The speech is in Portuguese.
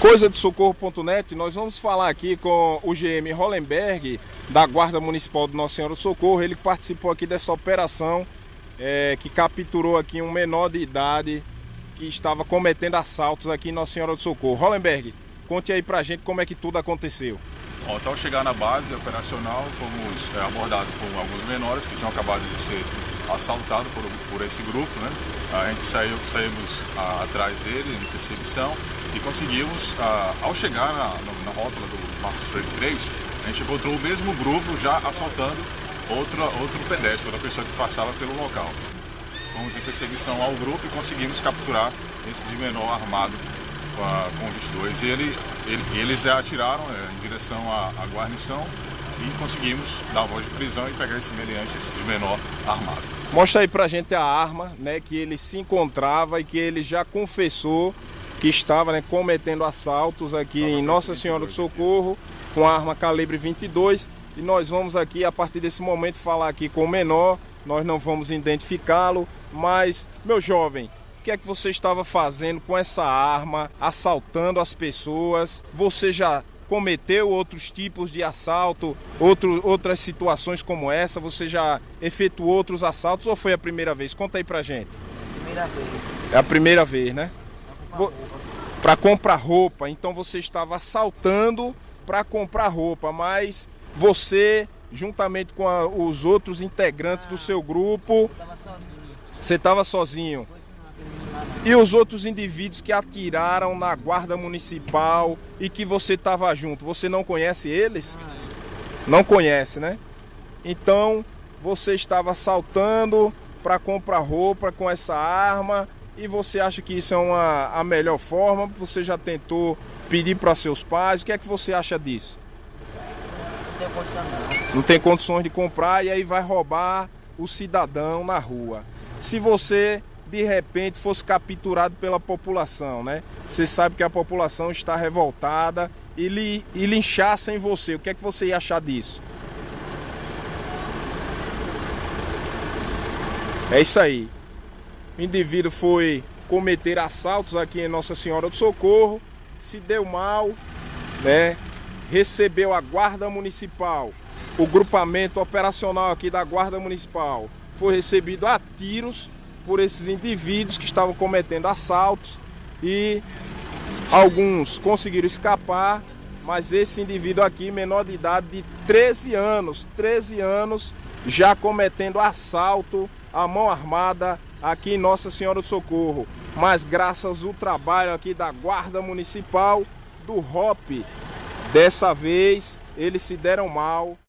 Coisadesocorro.net, nós vamos falar aqui com o GM Hollenberg, da Guarda Municipal de Nossa Senhora do Socorro. Ele participou aqui dessa operação que capturou aqui um menor de idade que estava cometendo assaltos aqui em Nossa Senhora do Socorro. Hollenberg, conte aí pra gente como é que tudo aconteceu. Bom, então, ao chegar na base operacional, fomos abordados por alguns menores que tinham acabado de ser assaltados por esse grupo, né? A gente saímos atrás dele em perseguição e conseguimos, ao chegar na rótula do Marcos Freire 3, a gente encontrou o mesmo grupo já assaltando outro pedestre, outra pessoa que passava pelo local. Fomos em perseguição ao grupo e conseguimos capturar esse de menor armado com os 22. E eles atiraram em direção à guarnição e conseguimos dar a voz de prisão e pegar esse meliante, esse de menor armado. Mostra aí pra gente a arma, né, que ele se encontrava e que ele já confessou que estava, né, cometendo assaltos aqui em Nossa Senhora do Socorro com a arma calibre 22. E nós vamos aqui, a partir desse momento, falar aqui com o menor. Nós não vamos identificá-lo, mas, meu jovem, o que é que você estava fazendo com essa arma, assaltando as pessoas? Você já cometeu outros tipos de assalto, outras situações como essa? Você já efetuou outros assaltos ou foi a primeira vez? Conta aí pra gente. Primeira vez. É a primeira vez, né? Para comprar roupa. Então você estava assaltando para comprar roupa, mas você, juntamente com os outros integrantes do seu grupo, você estava sozinho. E os outros indivíduos que atiraram na guarda municipal e que você estava junto, você não conhece eles? Não conhece, né? Então você estava assaltando para comprar roupa com essa arma e você acha que isso é a melhor forma? Você já tentou pedir para seus pais? O que é que você acha disso? Não tem condição não. Não tem condições de comprar e aí vai roubar o cidadão na rua. Se você de repente fosse capturado pela população, né? Você sabe que a população está revoltada e linchassem você. O que é que você ia achar disso? É isso aí. O indivíduo foi cometer assaltos aqui em Nossa Senhora do Socorro, se deu mal, né? Recebeu a Guarda Municipal, o grupamento operacional aqui da Guarda Municipal foi recebido a tiros por esses indivíduos que estavam cometendo assaltos e alguns conseguiram escapar, mas esse indivíduo aqui, menor de idade de 13 anos, já cometendo assalto à mão armada aqui em Nossa Senhora do Socorro. Mas graças ao trabalho aqui da Guarda Municipal, do ROP, dessa vez eles se deram mal.